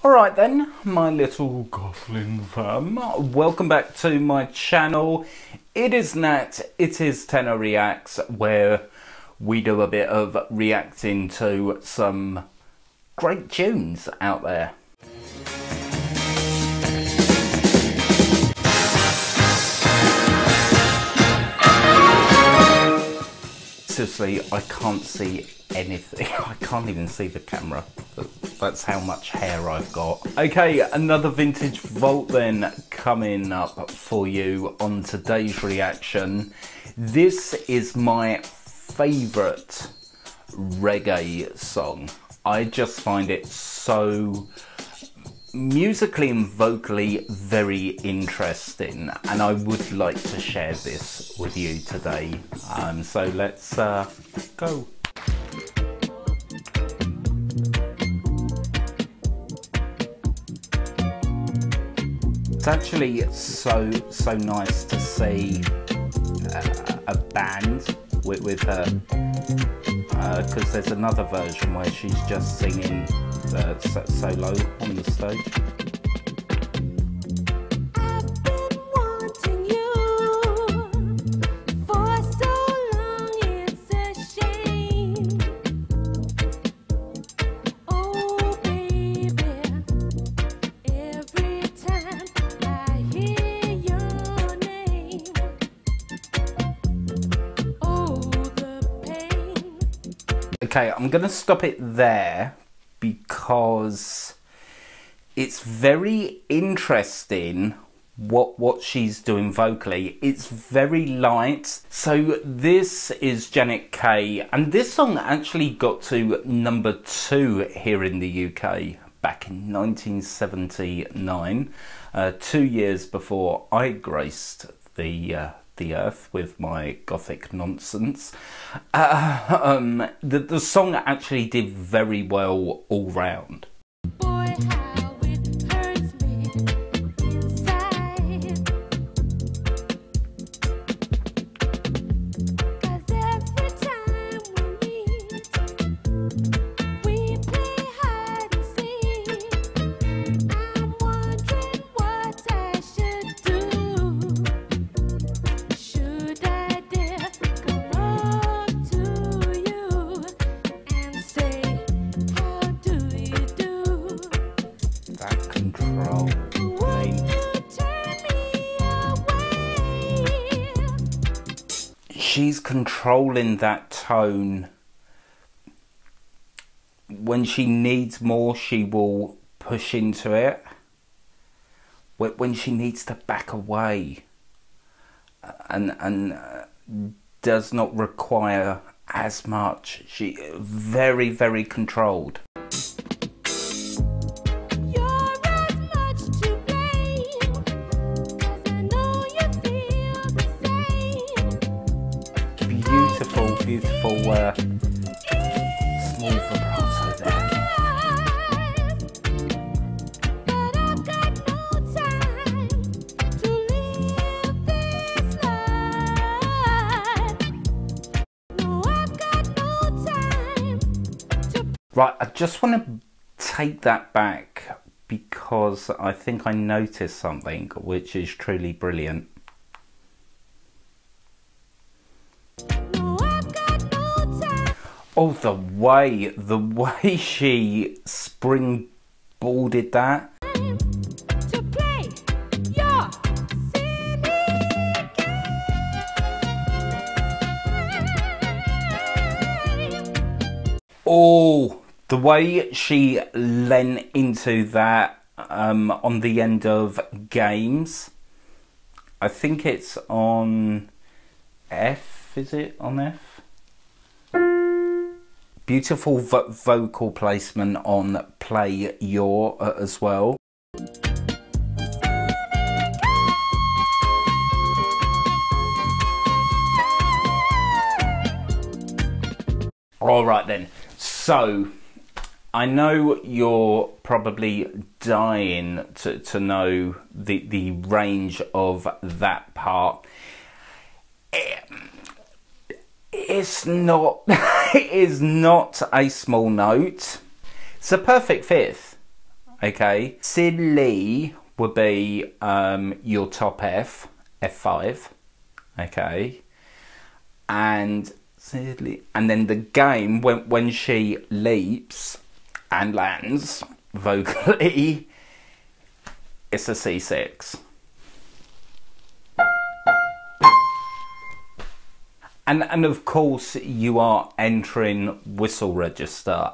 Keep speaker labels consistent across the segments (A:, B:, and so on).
A: Alright then, my little Gothling fam, welcome back to my channel. It is Nat, it is Tenor Reacts, where we do a bit of reacting to some great tunes out there. Seriously, I can't see anything. I can't even see the camera. That's how much hair I've got. Okay, another vintage vault then coming up for you on today's reaction. This is my favourite reggae song. I just find it so musically and vocally very interesting, and I would like to share this with you today. So let's go. It's actually so nice to see a band with her, because there's another version where she's just singing solo on the stage. Okay, I'm going to stop it there because it's very interesting what she's doing vocally. It's very light. So this is Janet Kay, and this song actually got to #2 here in the UK back in 1979, 2 years before I graced the earth with my gothic nonsense. The song actually did very well all round. She's controlling that tone. When she needs more, she will push into it. When she needs to back away and does not require as much, she very controlled. Beautiful small vibrato there. Right, I just want to take that back because I think I noticed something which is truly brilliant. Oh, the way she springboarded that. Oh, the way she leant into that on the end of Games. I think it's on F, is it on F? Beautiful vocal placement on Play Your as well. Alright then, so I know you're probably dying to know the range of that part. It's not, it is not a small note. It's a perfect fifth. okay? Silly would be your top F, F5, okay? And silly, and then the game, when she leaps and lands vocally, it's a C6. And of course you are entering whistle register.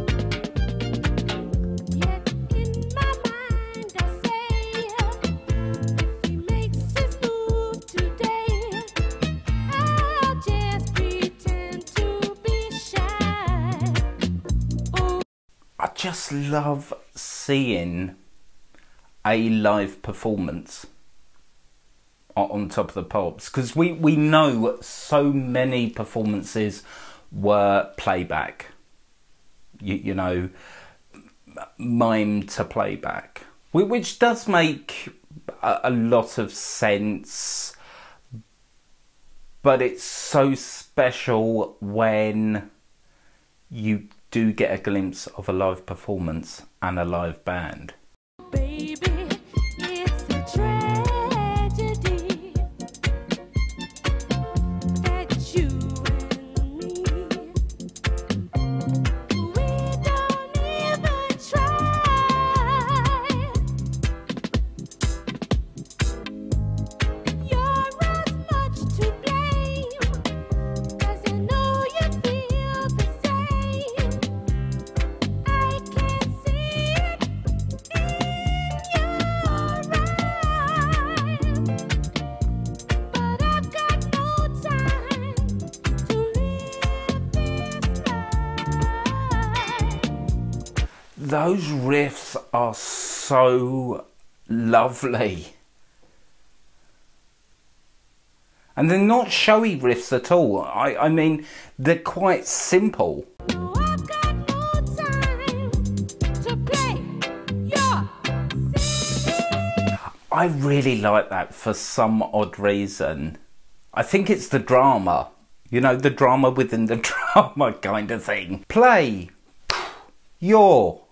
A: I just love seeing a live performance on Top of the Pops, because we know so many performances were playback, you know, mime to playback, which does make a lot of sense, but it's so special when you do get a glimpse of a live performance and a live band.
B: Baby, it's a tragedy that you and me, we don't even try. You're as much to blame, 'cause I know you feel the same. I can see it in your eyes, but I've got no time to live this life.
A: Those riffs are so lovely. And they're not showy riffs at all. I mean, they're quite simple.
B: No, I've got no time to play your scene.
A: I really like that for some odd reason. I think it's the drama. You know, the drama within the drama kind of thing. Play your...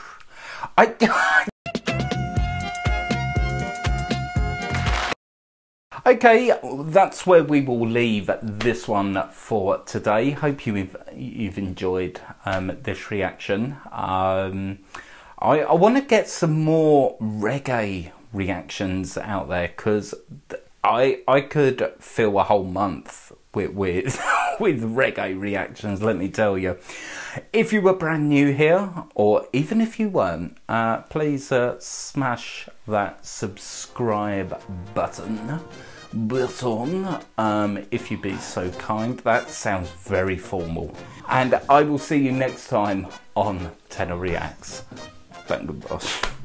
A: Okay, that's where we will leave this one for today. Hope you've enjoyed this reaction. I want to get some more reggae reactions out there, because I could fill a whole month with with reggae reactions, let me tell you. If you were brand new here, or even if you weren't, please smash that subscribe button, if you'd be so kind. That sounds very formal. And I will see you next time on Tenor Reacts. Thank you, boss.